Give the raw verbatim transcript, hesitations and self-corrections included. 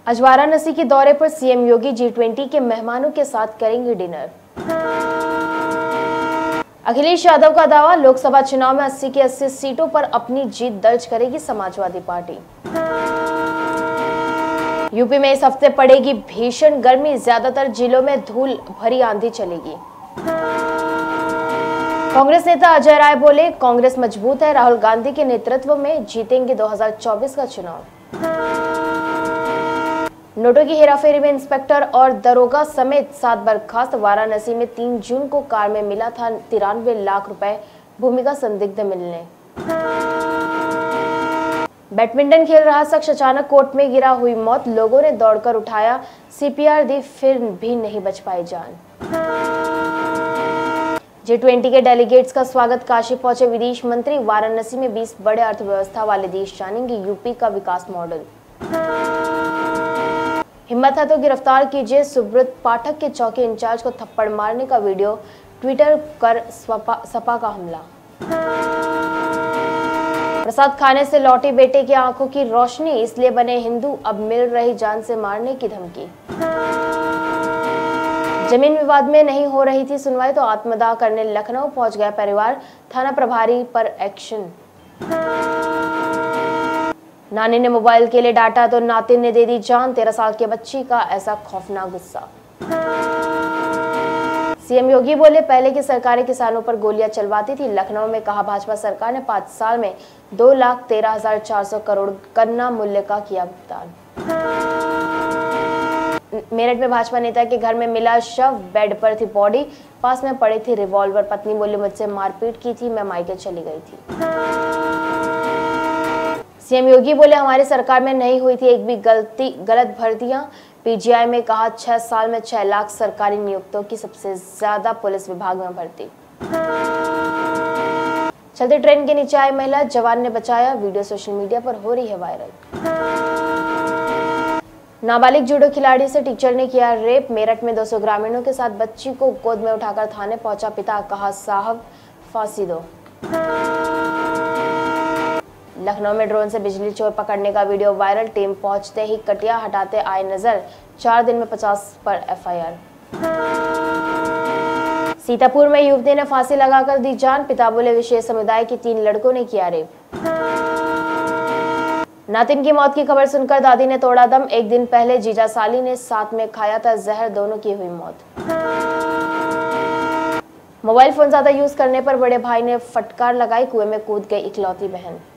आज वाराणसी के दौरे पर सीएम योगी जी ट्वेंटी के मेहमानों के साथ करेंगे डिनर। अखिलेश यादव का दावा, लोकसभा चुनाव में अस्सी की अस्सी सीटों पर अपनी जीत दर्ज करेगी समाजवादी पार्टी। यूपी में इस हफ्ते पड़ेगी भीषण गर्मी, ज्यादातर जिलों में धूल भरी आंधी चलेगी। कांग्रेस नेता अजय राय बोले, कांग्रेस मजबूत है, राहुल गांधी के नेतृत्व में जीतेंगे दो हज़ार चौबीस का चुनाव। नोटों की हेराफेरी में इंस्पेक्टर और दरोगा समेत सात बर्खास्त। वाराणसी में तीन जून को कार में मिला था तिरानवे लाख रुपए, भूमिका संदिग्ध मिलने। बैडमिंटन खेल रहा शख्स अचानक कोर्ट में गिरा, हुई मौत, लोगों ने दौड़कर उठाया, सीपीआर दी, फिर भी नहीं बच पाई जान। जी ट्वेंटी के डेलीगेट्स का स्वागत, काशी पहुंचे विदेश मंत्री। वाराणसी में बीस बड़े अर्थव्यवस्था वाले देश जानेंगे यूपी का विकास मॉडल। हिम्मत है तो गिरफ्तार कीजिए, सुब्रत पाठक के चौकी इंचार्ज को थप्पड़ मारने का वीडियो ट्विटर कर सपा, सपा का हमला। प्रसाद खाने से लौटे बेटे की आंखों की रोशनी, इसलिए बने हिंदू, अब मिल रही जान से मारने की धमकी। जमीन विवाद में नहीं हो रही थी सुनवाई तो आत्मदाह करने लखनऊ पहुंच गया परिवार, थाना प्रभारी पर एक्शन। नानी ने मोबाइल के लिए डांटा तो नातिन ने दे दी जान, तेरह साल की बच्ची का ऐसा खौफनाक गुस्सा। सीएम योगी बोले, पहले की सरकारें किसानों पर गोलियां चलवाती थी। लखनऊ में कहा, भाजपा सरकार ने पांच साल में दो लाख तेरह हजार चार सौ करोड़ गन्ना मूल्य का किया भुगतान। मेरठ में भाजपा नेता के घर में मिला शव, बेड पर थी बॉडी, पास में पड़ी थी रिवॉल्वर। पत्नी बोली, मुझसे मारपीट की थी, मैं मायके चली गई थी। सीएम योगी बोले, हमारी सरकार में नहीं हुई थी एक भी गलती गलत भर्तियां। पीजीआई में कहा, छह साल में छह लाख सरकारी नियुक्तों की सबसे ज्यादा पुलिस विभाग में भर्ती। चलते ट्रेन के नीचे आई महिला, जवान ने बचाया, वीडियो सोशल मीडिया पर हो रही है वायरल। नाबालिग जूडो खिलाड़ी से टीचर ने किया रेप। मेरठ में दो सौ ग्रामीणों के साथ बच्ची को गोद में उठाकर थाने पहुंचा पिता, कहा साहब फांसी दो। लखनऊ में ड्रोन से बिजली चोर पकड़ने का वीडियो वायरल, टीम पहुंचते ही कटिया हटाते आए नजर, चार दिन में पचास पर एफआईआर। सीतापुर में युवती ने फांसी लगाकर दी जान, पिता बोले, विशेष समुदाय के तीन लड़कों ने किया रेप। नातिन की मौत की खबर सुनकर दादी ने तोड़ा दम, एक दिन पहले जीजा साली ने साथ में खाया था जहर, दोनों की हुई मौत। मोबाइल फोन ज्यादा यूज करने पर बड़े भाई ने फटकार लगाई, कुएं में कूद गई इकलौती बहन।